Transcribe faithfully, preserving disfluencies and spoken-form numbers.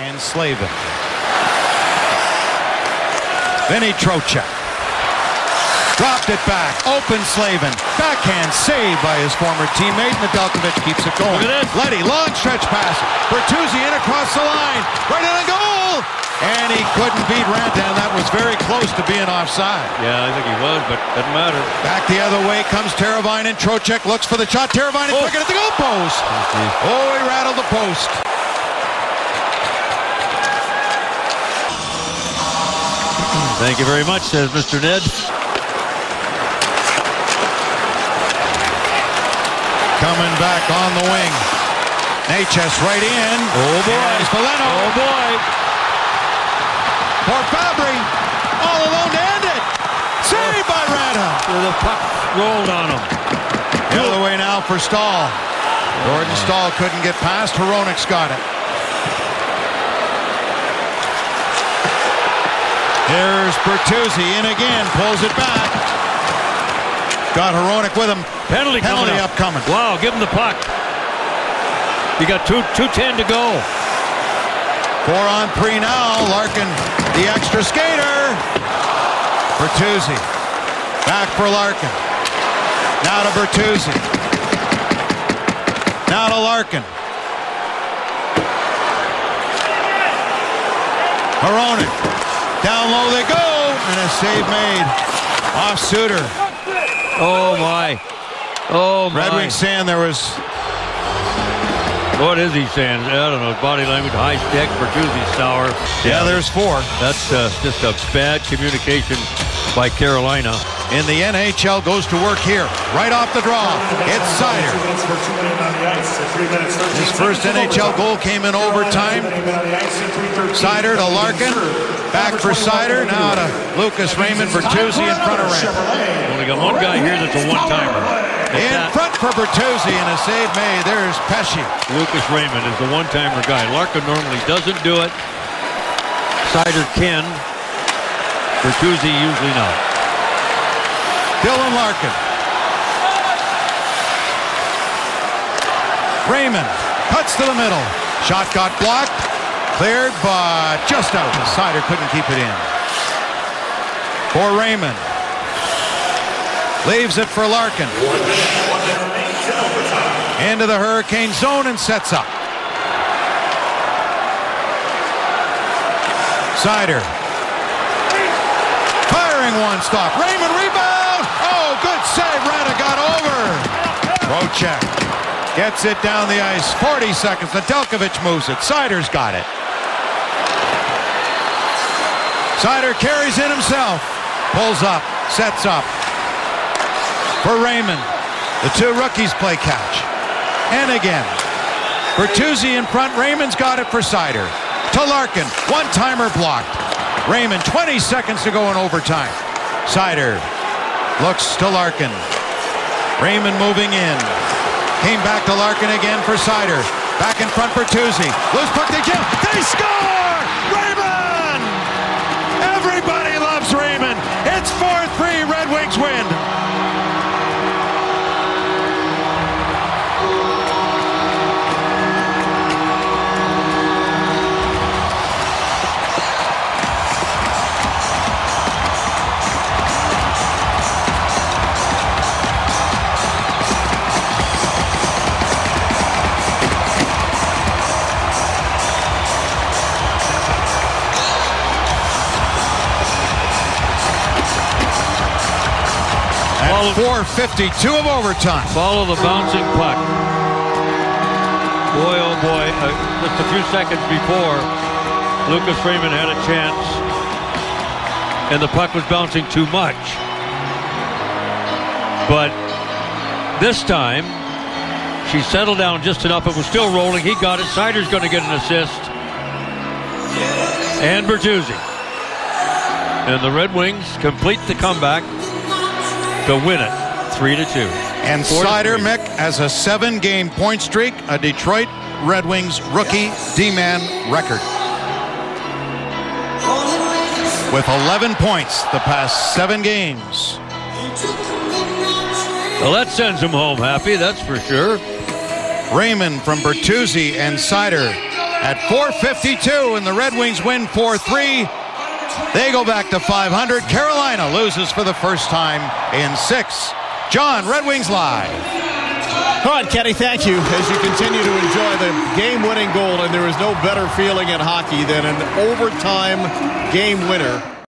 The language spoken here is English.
And Slavin. Vinny Trocheck. Dropped it back. Open Slavin. Backhand save by his former teammate. Nedeljkovic keeps it going. Leddy, long stretch pass. Bertuzzi in across the line. Right on the goal. And he couldn't beat Rantanen. That was very close to being offside. Yeah, I think he was, but doesn't matter. Back the other way comes Teravainen. Trocheck looks for the shot. Teravainen Oh. took it at the goal post. Oh, he rattled the post. Thank you very much, says Mister Ned. Coming back on the wing. Natchez right in. Oh, boy. Veleno. Oh, boy. For Fabry. All alone to end it. Saved by Ranta. The puck rolled on him. The other way now for Stahl. Gordon Stahl couldn't get past. Hronek's got it. Here's Bertuzzi in again. Pulls it back. Got Hronek with him. Penalty, Penalty coming up. up. coming. Wow, give him the puck. You got two two ten to go. Four on three now. Larkin, the extra skater. Bertuzzi. Back for Larkin. Now to Bertuzzi. Now to Larkin. Hronek. Down low they go. And a save made. Off Suter. Oh, my. Oh, my. Red Wings saying there was... What is he saying? I don't know. Body language, high stick, Bertuzzi sour. Yeah, there's four. That's uh, just a bad communication by Carolina. And the N H L goes to work here. Right off the draw. It's Seider. His first N H L goal came in overtime. Seider to Larkin. Back for Seider. Now to Lucas Raymond. Bertuzzi in front of Ranta. Only got one guy here that's a one-timer. In front for Bertuzzi and a save made. There's Pesce. Lucas Raymond is the one-timer guy. Larkin normally doesn't do it. Seider can. Bertuzzi usually not. Dylan Larkin. Raymond cuts to the middle. Shot got blocked. Cleared, but just out. Seider couldn't keep it in. For Raymond. Leaves it for Larkin. Into the Hurricane zone and sets up. Seider. Firing one stop. Raymond rebound. Oh, good save. Ranta got over. Trocheck gets it down the ice. forty seconds. Nedeljkovic moves it. Seider's got it. Seider carries in himself. Pulls up. Sets up. For Raymond. The two rookies play catch. And again. Bertuzzi in front. Raymond's got it for Seider. To Larkin. One-timer blocked. Raymond, twenty seconds to go in overtime. Seider looks to Larkin. Raymond moving in. Came back to Larkin again for Seider. Back in front, Bertuzzi. Loose puck, they jump. They score! Raymond! Everybody loves Raymond. It's four three. Red Wings win. four fifty-two of overtime. Follow the bouncing puck. Boy, oh boy, uh, just a few seconds before, Lucas Raymond had a chance, and the puck was bouncing too much. But this time, she settled down just enough. It was still rolling. He got it. Seider's going to get an assist. And Bertuzzi. And the Red Wings complete the comeback to win it, three to two. And Seider, Mick, has a seven-game point streak, a Detroit Red Wings rookie D-man record. With eleven points the past seven games. Well, that sends him home happy, that's for sure. Raymond from Bertuzzi and Seider at four fifty-two, and the Red Wings win four three. They go back to five hundred. Carolina loses for the first time in six. John, Red Wings Live. All right, Kenny, thank you. As you continue to enjoy the game-winning goal, and there is no better feeling in hockey than an overtime game winner.